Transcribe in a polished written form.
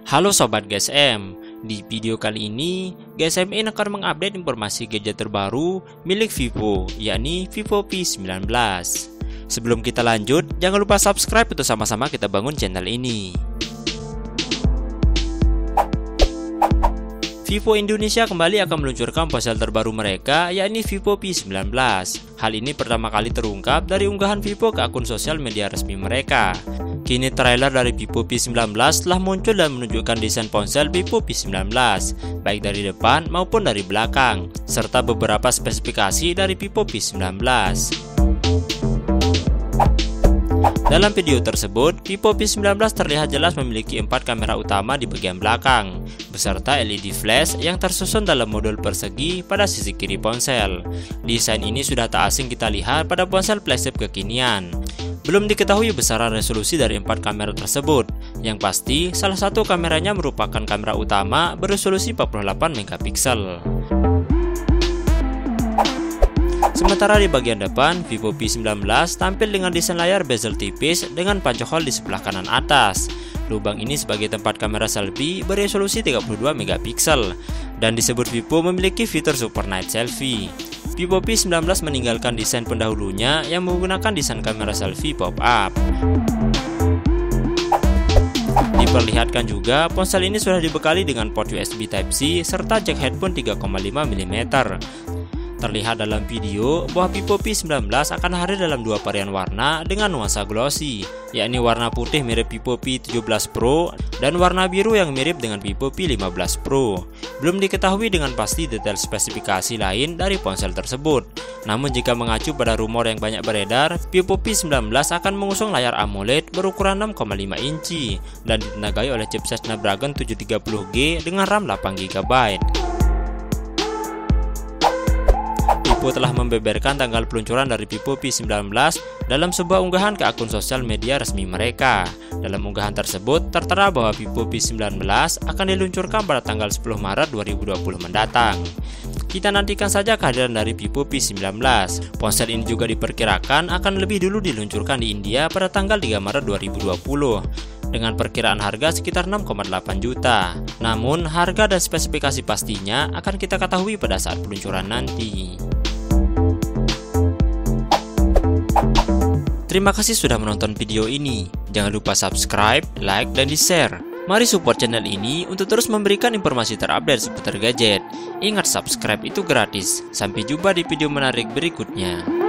Halo Sobat GSM, di video kali ini GSM akan mengupdate informasi gadget terbaru milik Vivo, yakni Vivo P19. Sebelum kita lanjut, jangan lupa subscribe untuk sama-sama kita bangun channel ini. Vivo Indonesia kembali akan meluncurkan ponsel terbaru mereka, yakni Vivo P19. Hal ini pertama kali terungkap dari unggahan Vivo ke akun sosial media resmi mereka. Kini trailer dari Vivo P19 telah muncul dan menunjukkan desain ponsel Vivo P19, baik dari depan maupun dari belakang, serta beberapa spesifikasi dari Vivo P19. Dalam video tersebut, Vivo P19 terlihat jelas memiliki 4 kamera utama di bagian belakang, beserta LED flash yang tersusun dalam modul persegi pada sisi kiri ponsel. Desain ini sudah tak asing kita lihat pada ponsel flagship kekinian. Belum diketahui besaran resolusi dari 4 kamera tersebut. Yang pasti, salah satu kameranya merupakan kamera utama beresolusi 48 megapiksel. Sementara di bagian depan, Vivo P19 tampil dengan desain layar bezel tipis dengan panjang di sebelah kanan atas. Lubang ini sebagai tempat kamera selfie beresolusi 32 megapiksel dan disebut Vivo memiliki fitur Super Night Selfie. Vivo P19 meninggalkan desain pendahulunya yang menggunakan desain kamera selfie pop-up. Diperlihatkan juga, ponsel ini sudah dibekali dengan port USB Type-C serta jack headphone 3,5 mm. Terlihat dalam video bahwa Vivo P19 akan hadir dalam 2 varian warna dengan nuansa glossy, yakni warna putih mirip Vivo P17 Pro dan warna biru yang mirip dengan Vivo P15 Pro. Belum diketahui dengan pasti detail spesifikasi lain dari ponsel tersebut. Namun jika mengacu pada rumor yang banyak beredar, Vivo P19 akan mengusung layar AMOLED berukuran 6,5 inci dan ditenagai oleh chipset Snapdragon 730G dengan RAM 8GB. Vivo telah membeberkan tanggal peluncuran dari Vivo P19 dalam sebuah unggahan ke akun sosial media resmi mereka. Dalam unggahan tersebut tertera bahwa Vivo P19 akan diluncurkan pada tanggal 10 Maret 2020 mendatang. Kita nantikan saja kehadiran dari Vivo P19. Ponsel ini juga diperkirakan akan lebih dulu diluncurkan di India pada tanggal 3 Maret 2020. Dengan perkiraan harga sekitar 6,8 juta. Namun, harga dan spesifikasi pastinya akan kita ketahui pada saat peluncuran nanti. Terima kasih sudah menonton video ini. Jangan lupa subscribe, like, dan di-share. Mari support channel ini untuk terus memberikan informasi terupdate seputar gadget. Ingat, subscribe itu gratis. Sampai jumpa di video menarik berikutnya.